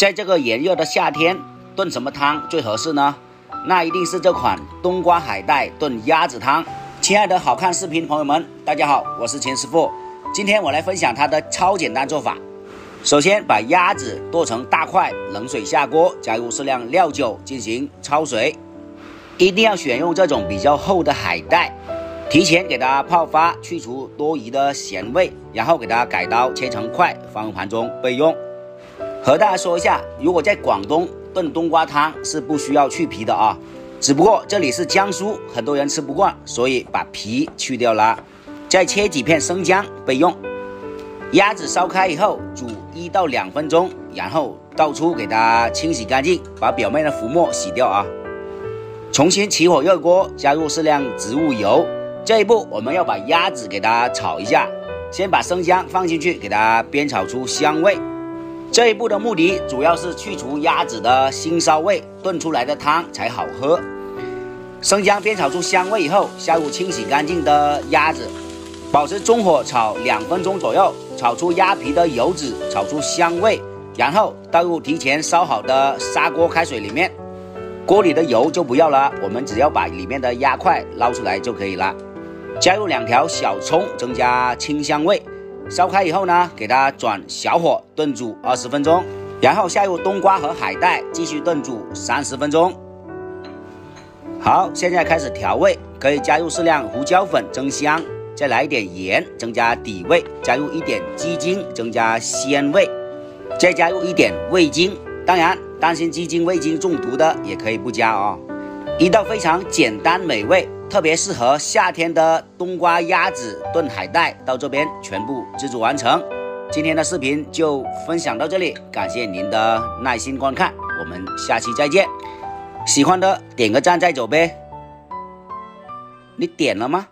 在这个炎热的夏天，炖什么汤最合适呢？那一定是这款冬瓜海带炖鸭子汤。亲爱的好看视频朋友们，大家好，我是钱师傅。今天我来分享它的超简单做法。首先把鸭子剁成大块，冷水下锅，加入适量料酒进行焯水。一定要选用这种比较厚的海带，提前给它泡发，去除多余的咸味，然后给它改刀切成块，放入盘中备用。和大家说一下，如果在广东炖冬瓜汤是不需要去皮的啊，只不过这里是江苏，很多人吃不惯，所以把皮去掉了。再切几片生姜备用。鸭子烧开以后煮1到2分钟，然后倒出给它清洗干净，把表面的浮沫洗掉啊。重新起火热锅，加入适量植物油。这一步我们要把鸭子给它炒一下，先把生姜放进去，给它煸炒出香味。这一步的目的主要是去除鸭子的腥臊味，炖出来的汤才好喝。生姜煸炒出香味以后，下入清洗干净的鸭子，保持中火炒2分钟左右，炒出鸭皮的油脂，炒出香味，然后倒入提前烧好的砂锅开水里面。锅里的油就不要了，我们只要把里面的鸭块捞出来就可以了。加入2条小葱，增加清香味。烧开以后呢，给它转小火炖煮20分钟，然后下入冬瓜和海带，继续炖煮30分钟。好，现在开始调味，可以加入适量胡椒粉增香，再来一点盐增加底味，加入一点鸡精增加鲜味，再加入一点味精。当然，担心鸡精味精中毒的也可以不加哦。一道非常简单美味，特别适合夏天的冬瓜鸭子炖海带，到这边全部制作完成。今天的视频就分享到这里，感谢您的耐心观看，我们下期再见。喜欢的点个赞再走呗。你点了吗？